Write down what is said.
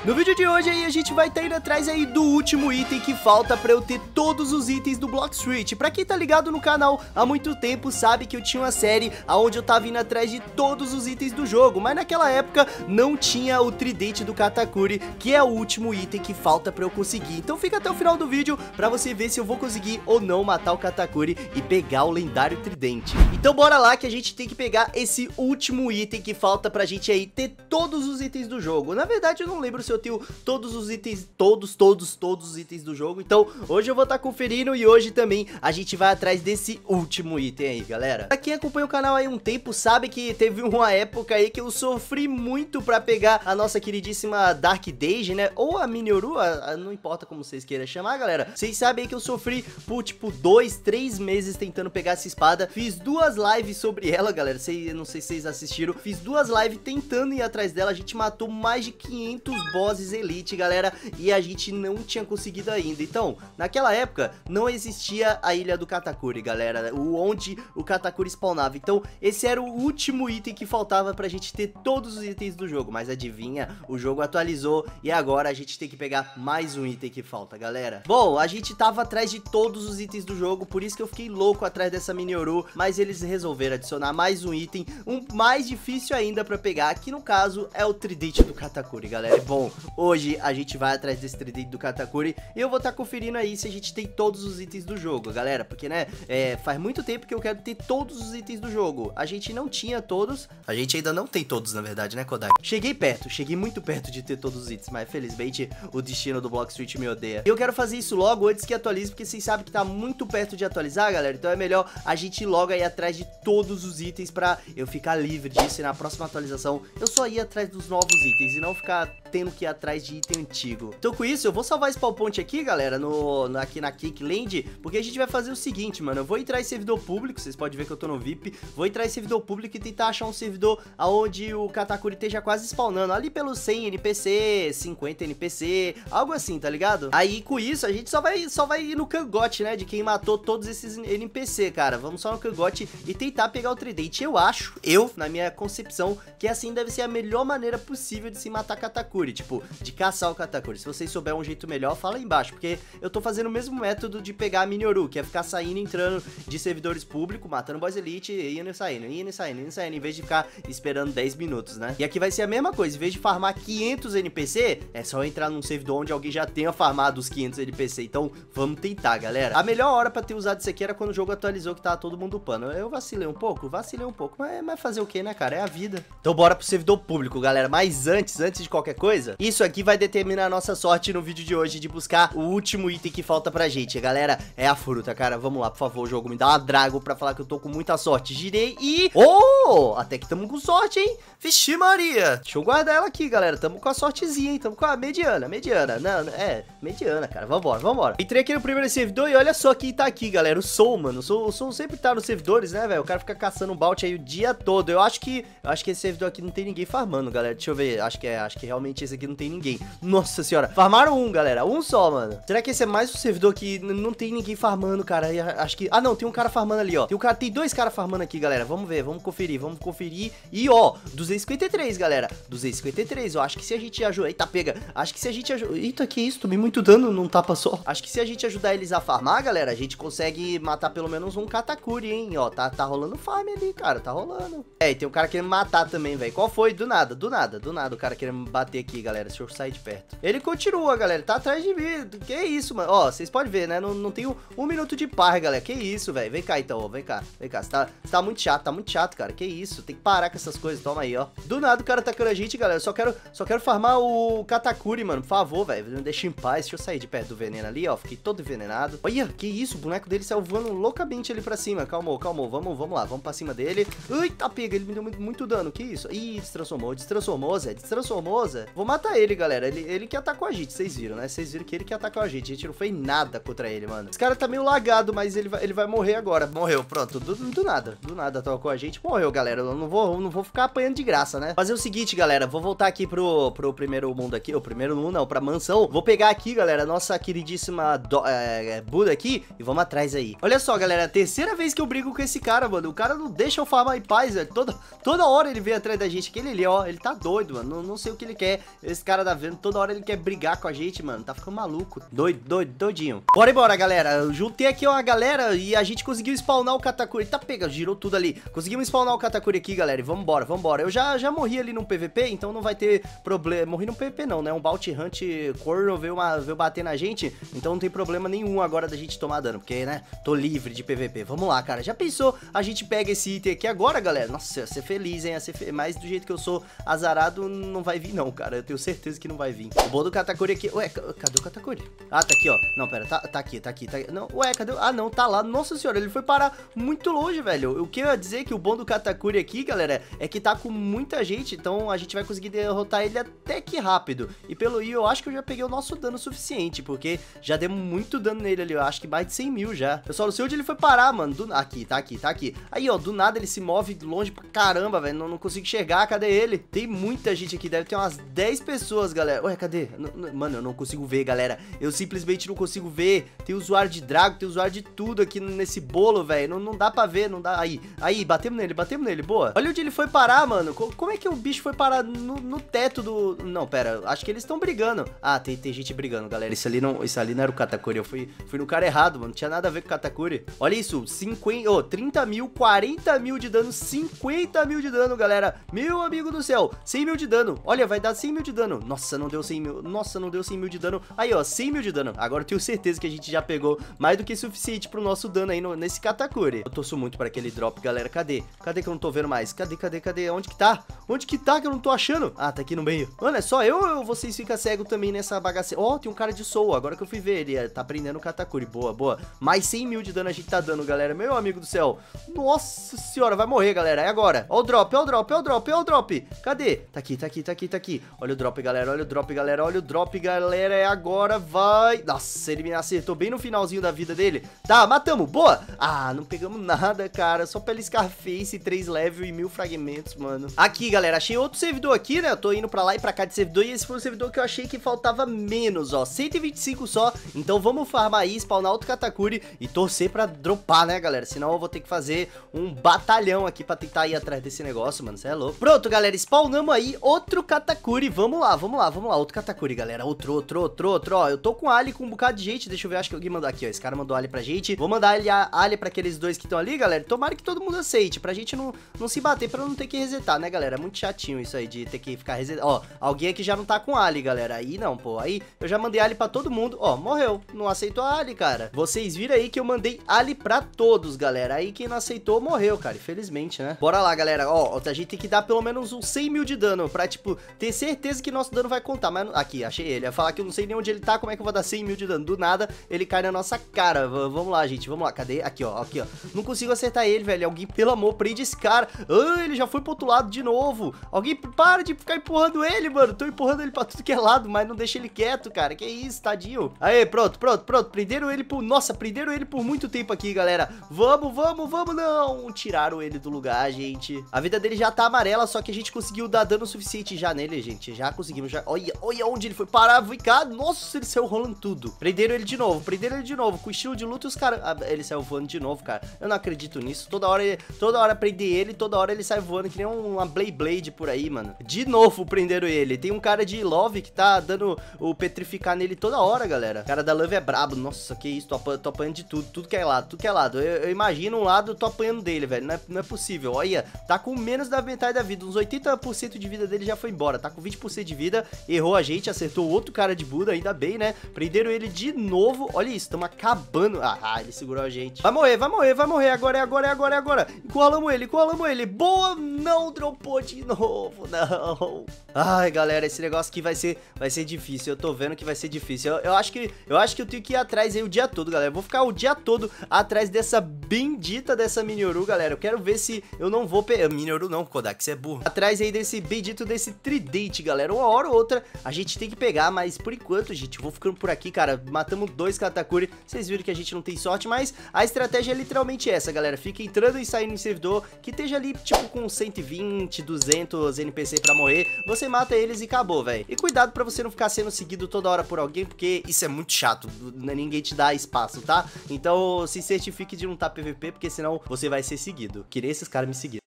No vídeo de hoje aí a gente vai estar indo atrás aí do último item que falta pra eu ter todos os itens do Blox Fruit. Pra quem tá ligado no canal há muito tempo sabe que eu tinha uma série onde eu tava indo atrás de todos os itens do jogo, mas naquela época não tinha o tridente do Katakuri, que é o último item que falta pra eu conseguir. Então fica até o final do vídeo pra você ver se eu vou conseguir ou não matar o Katakuri e pegar o lendário tridente. Então bora lá que a gente tem que pegar esse último item que falta pra gente aí ter todos os itens do jogo. Na verdade eu não lembro se eu tenho todos os itens, todos os itens do jogo. Então hoje eu vou estar conferindo e hoje também a gente vai atrás desse último item aí, galera. Pra quem acompanha o canal aí um tempo sabe que teve uma época aí que eu sofri muito pra pegar a nossa queridíssima Dark Deji, né? Ou a Minoru, não importa como vocês queiram chamar, galera. Vocês sabem aí que eu sofri por tipo 2, 3 meses tentando pegar essa espada. Fiz duas lives sobre ela, galera. Não sei se vocês assistiram. Fiz duas lives tentando ir atrás dela. A gente matou mais de 500 bosses elite, galera, e a gente não tinha conseguido ainda. Então, naquela época, não existia a ilha do Katakuri, galera, onde o Katakuri spawnava. Então, esse era o último item que faltava pra gente ter todos os itens do jogo. Mas adivinha, o jogo atualizou e agora a gente tem que pegar mais um item que falta, galera. Bom, a gente tava atrás de todos os itens do jogo, por isso que eu fiquei louco atrás dessa Minoru, mas eles resolveram adicionar mais um item, um mais difícil ainda pra pegar, que no caso é o tridente do Katakuri, galera. E bom, hoje a gente vai atrás desse tridente do Katakuri e eu vou estar conferindo aí se a gente tem todos os itens do jogo, galera, porque né, faz muito tempo que eu quero ter todos os itens do jogo. A gente não tinha todos, a gente ainda não tem todos, na verdade, né, Kodak? Cheguei muito perto de ter todos os itens, mas felizmente o destino do Blox Fruit me odeia. E eu quero fazer isso logo antes que atualize, porque vocês sabem que tá muito perto de atualizar, galera, então é melhor a gente ir logo aí atrás de todos os itens pra eu ficar livre disso e na próxima atualização eu só ir atrás dos novos itens e não ficar tendo que ir atrás de item antigo. Então com isso eu vou salvar esse point aqui, galera, aqui na Cakeland, porque a gente vai fazer o seguinte, mano, eu vou entrar em servidor público, vocês podem ver que eu tô no VIP, vou entrar em servidor público e tentar achar um servidor onde o Katakuri esteja quase spawnando, ali pelos 100 NPC, 50 NPC, algo assim, tá ligado? Aí com isso a gente só vai ir no cangote, né, de quem matou todos esses NPC, cara. Vamos só no cangote e tentar pegar o tridente. Na minha concepção, que assim deve ser a melhor maneira possível de se matar Katakuri, tipo, de caçar o Katakuri. Se vocês souberem um jeito melhor, fala aí embaixo, porque eu tô fazendo o mesmo método de pegar a Minoru, que é ficar saindo e entrando de servidores públicos, matando boss elite, indo e saindo, em vez de ficar esperando 10 minutos, né? E aqui vai ser a mesma coisa, em vez de farmar 500 NPC, é só entrar num servidor onde alguém já tenha farmado os 500 NPC, então vamos tentar, galera. A melhor hora pra ter usado isso aqui era quando o jogo atualizou, que tava todo mundo upando. Eu vacilei um pouco, mas fazer o que, né, cara? É a vida. Então bora pro servidor público, galera, mas antes de qualquer coisa, isso aqui vai determinar a nossa sorte no vídeo de hoje de buscar o último item que falta pra gente, galera, é a fruta, cara. Vamos lá, por favor, jogo, me dá uma drago pra falar que eu tô com muita sorte. Girei e... Oh! Até que tamo com sorte, hein? Vixe Maria! Deixa eu guardar ela aqui, galera. Tamo com a sortezinha, hein? Tamo com a mediana. Não, mediana, cara. Vambora. Entrei aqui no primeiro servidor e olha só quem tá aqui, galera. O Soul, mano. O Soul sempre tá nos servidores, né, velho? O cara fica caçando um bounty aí o dia todo. Eu acho que esse servidor aqui não tem ninguém farmando, galera. Deixa eu ver. Acho que realmente esse aqui não tem ninguém. Nossa senhora. Farmaram um, galera. Um só, mano. Será que esse é mais um servidor que não tem ninguém farmando, cara? Acho que... Ah, não. Tem um cara farmando ali, ó. Tem dois caras farmando aqui, galera. Vamos ver. Vamos conferir. E, ó, 253, galera. 253. Eu acho que se a gente ajudar... Eita, pega. Acho que se a gente ajudar... Eita, que isso? Tomei muito dano num tapa só. Acho que se a gente ajudar eles a farmar, galera, a gente consegue matar pelo menos um Katakuri, hein? Ó, tá rolando farm ali, cara. Tá rolando. E tem um cara querendo matar também, velho. Qual foi? Do nada. O cara querendo me bater aqui, galera. Deixa eu sair de perto. Ele continua, galera. Tá atrás de mim. Que isso, mano? Ó, vocês podem ver, né? Não tem um minuto de paz, galera. Que isso, velho. Vem cá, então. Vem cá. Você tá muito chato, cara. Que isso. Tem que parar com essas coisas. Toma aí, ó. Do nada o cara atacando a gente, galera. Só quero farmar o Katakuri, mano. Por favor, velho. Me deixa em paz. Deixa eu sair de perto do veneno ali, ó. Fiquei todo envenenado. Olha, que isso. O boneco dele saiu voando loucamente ali pra cima. Calmou. Vamos lá. Vamos pra cima dele. Eita, pega. Ele me deu muito dano. Que isso? Ih, destransformou, Zé. Vou matar ele, galera. Ele que atacou a gente. Vocês viram, né? Vocês viram que ele que atacou a gente. A gente não fez nada contra ele, mano. Esse cara tá meio lagado, mas ele vai morrer agora. Morreu, pronto. Do nada atacou a gente. Morreu, galera. Eu não vou ficar apanhando de graça, né? Fazer o seguinte, galera. Vou voltar aqui pro primeiro mundo aqui. O primeiro mundo não, pra mansão. Vou pegar aqui, galera, a nossa queridíssima Buda aqui e vamos atrás aí. Olha só, galera. A terceira vez que eu brigo com esse cara, mano. O cara não deixa eu farmar em paz, velho. Toda hora ele vem atrás da gente. Aquele ali, ó. Ele tá doido, mano. Não sei o que ele quer. Esse cara tá vendo, toda hora ele quer brigar com a gente, mano. Tá ficando maluco. Doidinho. Bora embora, galera. Eu juntei aqui uma galera e a gente conseguiu spawnar o Katakuri. Tá, pega, girou tudo ali. Conseguimos spawnar o Katakuri aqui, galera. E vambora. Eu já morri ali no PVP, então não vai ter problema. Morri no PVP não, né? Um Bounty Hunt corno veio bater na gente, então não tem problema nenhum agora da gente tomar dano, porque, né, tô livre de PVP. Vamos lá, cara. Já pensou? A gente pega esse item aqui agora, galera? Nossa, ia ser feliz, hein? Mas do jeito que eu sou azarado, não vai vir não, cara. Eu tenho certeza que não vai vir. O bom do Katakuri aqui... Ué, cadê o Katakuri? Ah, tá aqui, ó. Não, pera, tá aqui. Não, ué, cadê? Ah, não, tá lá. Nossa senhora, ele foi parar muito longe, velho. O que eu ia dizer que o bom do Katakuri aqui, galera, é que tá com muita gente, então a gente vai conseguir derrotar ele até que rápido. E pelo I, eu acho que eu já peguei o nosso dano suficiente, porque já demos muito dano nele ali. Eu acho que mais de 100 mil já. Eu só não sei onde ele foi parar, mano. Aqui, tá aqui. Aí, ó, do nada ele se move longe pra caramba, velho. Não consigo enxergar. Cadê ele? Tem muita gente aqui. Deve ter umas 10 pessoas, galera. Ué, cadê? Mano, eu não consigo ver, galera. Eu simplesmente não consigo ver. Tem usuário de Drago, tem usuário de tudo aqui nesse bolo, velho. Não dá pra ver, não dá. Aí, batemos nele. Boa. Olha onde ele foi parar, mano. Como é que o bicho foi parar no teto do... Não, pera. Acho que eles estão brigando. Ah, tem gente brigando, galera. Isso ali não era o Katakuri. Eu fui no cara errado, mano. Não tinha nada a ver com o Katakuri. Olha isso. 30 mil, 40 mil de dano, 50 mil de dano, galera. Meu amigo do céu. 100 mil de dano. Olha, vai dar 100 mil de dano. Nossa, não deu 100 mil. Nossa, não deu 100 mil de dano. Aí, ó, 100 mil de dano. Agora eu tenho certeza que a gente já pegou mais do que suficiente pro nosso dano aí nesse Katakuri. Eu torço muito pra aquele drop, galera. Cadê? Cadê que eu não tô vendo mais? Cadê? Onde que tá? Onde que tá que eu não tô achando? Ah, tá aqui no meio. Mano, é só eu ou vocês ficam cegos também nessa bagaceira? Ó, tem um cara de Soul. Agora que eu fui ver, ele tá prendendo o Katakuri. Boa. Mais 100 mil de dano a gente tá dando, galera. Meu amigo do céu. Nossa senhora, vai morrer, galera. É agora. Ó o drop. Cadê? Tá aqui. Olha o drop, galera. Olha o drop, galera. É agora, vai. Nossa, ele me acertou bem no finalzinho da vida dele. Tá, matamos. Boa. Ah, não pegamos nada, cara. Só pela Scarface, 3 level e 1000 fragmentos, mano. Aqui, galera. Achei outro servidor aqui, né? Eu tô indo pra lá e pra cá de servidor. E esse foi o servidor que eu achei que faltava menos, ó. 125 só. Então vamos farmar aí, spawnar outro Katakuri e torcer pra dropar, né, galera? Senão eu vou ter que fazer um batalhão aqui pra tentar ir atrás desse negócio, mano. Cê é louco. Pronto, galera. Spawnamos aí outro Katakuri. Vamos lá. Outro Katakuri, galera. Outro. Ó, eu tô com Ali com um bocado de gente. Deixa eu ver, acho que alguém mandou aqui, ó. Esse cara mandou Ali pra gente. Vou mandar Ali pra aqueles dois que estão ali, galera. Tomara que todo mundo aceite, pra gente não se bater, pra não ter que resetar, né, galera? É muito chatinho isso aí de ter que ficar resetando. Ó, alguém aqui já não tá com Ali, galera. Aí não, pô. Aí eu já mandei Ali pra todo mundo. Ó, morreu. Não aceitou a Ali, cara. Vocês viram aí que eu mandei Ali pra todos, galera. Aí quem não aceitou, morreu, cara. Infelizmente, né? Bora lá, galera. Ó, a gente tem que dar pelo menos uns 100 mil de dano pra, tipo, ter certeza que nosso dano vai contar. Mas aqui, achei ele. Eu ia falar que eu não sei nem onde ele tá. Como é que eu vou dar 100 mil de dano? Do nada, ele cai na nossa cara. Vamos lá, gente. Vamos lá. Cadê? Aqui, ó. Não consigo acertar ele, velho. Alguém, pelo amor, prende esse cara. Ah, ele já foi pro outro lado de novo. Alguém para de ficar empurrando ele, mano. Tô empurrando ele pra tudo que é lado, mas não deixa ele quieto, cara. Que isso, tadinho. Aê, pronto. Prenderam ele por... Nossa, prenderam ele por muito tempo aqui, galera. Vamos, não. Tiraram ele do lugar, gente. A vida dele já tá amarela, só que a gente conseguiu dar dano suficiente já nele, gente. Já conseguimos, já... Olha onde ele foi parar, vem cá. Nossa, ele saiu rolando tudo. Prenderam ele de novo. Com estilo de luta, os caras... Ah, ele saiu voando de novo, cara. Eu não acredito nisso. Toda hora prender ele, toda hora ele sai voando, que nem uma Blade por aí, mano. De novo prenderam ele. Tem um cara de Love que tá dando o petrificar nele toda hora, galera. O cara da Love é brabo. Nossa, que isso. Tô apanhando de tudo que é lado. Eu imagino um lado, eu tô apanhando dele, velho. Não é possível. Olha, tá com menos da metade da vida. Uns 80% de vida dele já foi embora. Tá com 20% de vida. Errou a gente, acertou outro cara de Buda, ainda bem, né? Prenderam ele de novo. Olha isso, estamos acabando. Ah, ele segurou a gente. Vai morrer. Agora. Encurralamos ele. Boa, não dropou de novo, não. Ai, galera, esse negócio aqui vai ser difícil. Eu tô vendo que vai ser difícil. Eu acho que eu tenho que ir atrás aí o dia todo, galera. Eu vou ficar o dia todo atrás dessa bendita dessa Minoru, galera. Eu quero ver se eu não vou pegar... Minoru não, Kodak, você é burro. Atrás aí desse bendito desse tridente, galera. Uma hora ou outra a gente tem que pegar, mas por enquanto, gente, eu vou ficando por aqui, cara. Matamos 2 Katakuri. Vocês viram que a gente não tem sorte, mas a estratégia é literalmente essa, galera. Fica entrando e saindo em servidor que esteja ali, tipo, com 120, 200 NPC pra morrer. Você mata eles e acabou, velho. E cuidado pra você não ficar sendo seguido toda hora por alguém, porque isso é muito chato. Ninguém te dá espaço, tá? Então se certifique de não estar PVP, porque senão você vai ser seguido. Queria esses caras me seguir.